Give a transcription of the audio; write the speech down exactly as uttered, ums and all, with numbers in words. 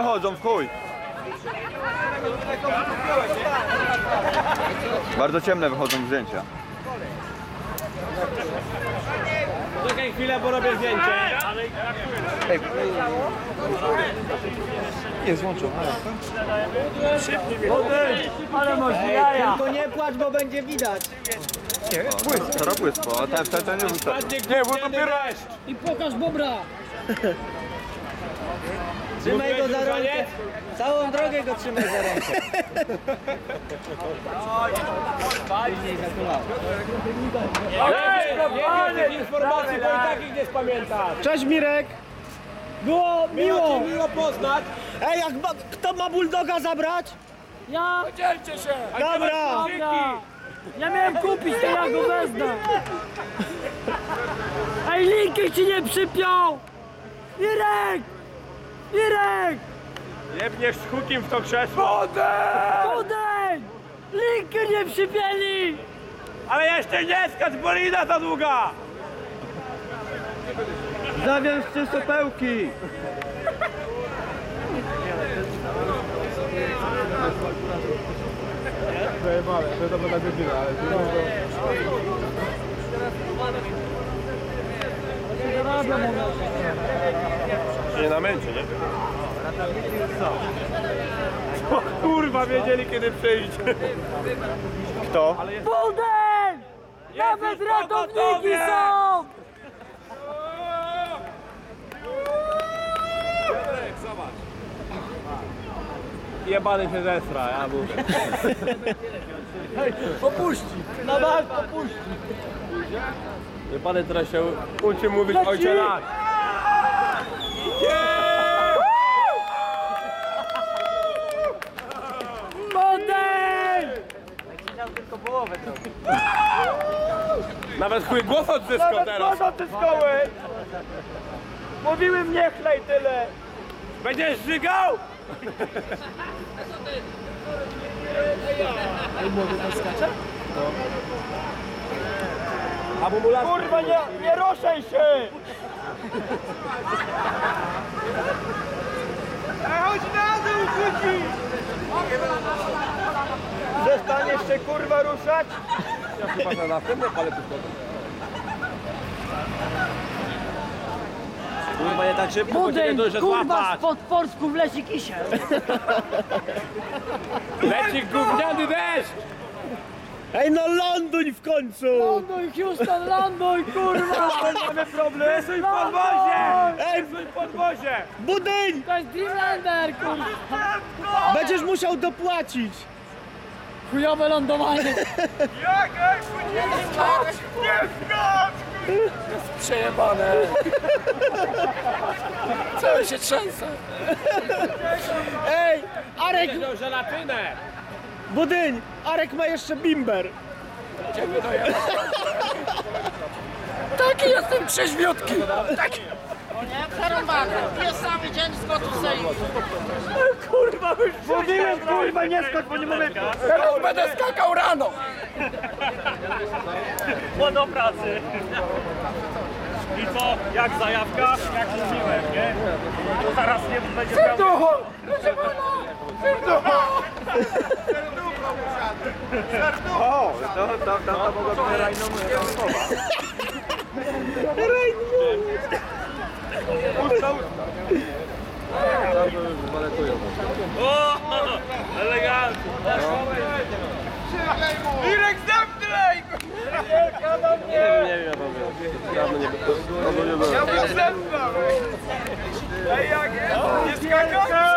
wychodzą w chuj. Bardzo ciemne wychodzą zdjęcia. Czekaj chwilę, bo robię zdjęcie. Nie, złączą. Ale masz jaja. Tylko nie płacz, bo będzie widać. Teraz błysło, a ten, ten, ten nie wystarczy. Nie, bo dopiero deszcz. I pokaż bobra. Trzymaj go za rękę. Całą drogę go trzymaj za rękę. Później zakulał. Ej, panie, informacji, bo i tak ich nie spamiętasz. Cześć Mirek. Było miło. Miło poznać. Ej, jak ma, kto ma bulldoga zabrać? Ja, Dzielcie się. Dobra. dobra. Ja miałem kupić, to ja go wezmę. Ej, linki ci nie przypiął! Irek! Irek! Jebniesz z hukiem w to krzesło. Odejdź! Linki nie przypięli! Ale jeszcze nie skacz, bo lina za długa. Zawiążcie sopełki! Nie namęczy, nie? O kurwa, wiedzieli kiedy przyjść. Kto? Buldek! Nawet Jezus, ratowniki pogotowie! są! Jebany się zesra, ja mówię. No was popuści. Jebany teraz się uczy mówić Leci! ojcze nasz. Buldek! Tylko połowę to. Nawet chuj głos odzyskał teraz. odzyskały. Mówiłem nie chlej tyle. Będziesz żygał? A mu lat... Kurwa, nie, nie roszaj się. Chodź na dół, chodzi. Przestaniesz się kurwa ruszać? Ja chyba na następne palety wchodzę. Kurwa, nie tak szybko, bo cię nie Buldek, dojrze kurwa, złapać. spod portków leci kisiel. Leci gówniany deszcz! Ej, no ląduj w końcu. Ląduj, Houston, ląduj, kurwa! Mamy problem! Wysuń podwozie! Ej, Wysuń podwozie! budyń. To jest Dreamlander, kurwa! Będziesz musiał dopłacić. Chujowe lądowanie. Przejebane! Cały się trzęsę! Ej, Arek, Wziął żelatynę! budyń. Arek ma jeszcze bimber. Taki jestem trzeźwiutki! Przerąbane. Jest cały dzień z gotu sejmu. Kurwa, mówiłem, kurwa, nie skocz, bo nie mogę. Teraz będę skakał rano! Bo do pracy. I co? Jak zajawka? Jak mówiłem, nie? To zaraz nie będzie miał... O, to, to, to, to mogła być rajną rozmowa. O! Elegancko. Irek, zamknij! Nie wiem, nie wiem, ja powiem. Dawno nie było. Dawno nie było. Ja bym zemdlał! Ej, jak jest? Nie skakał?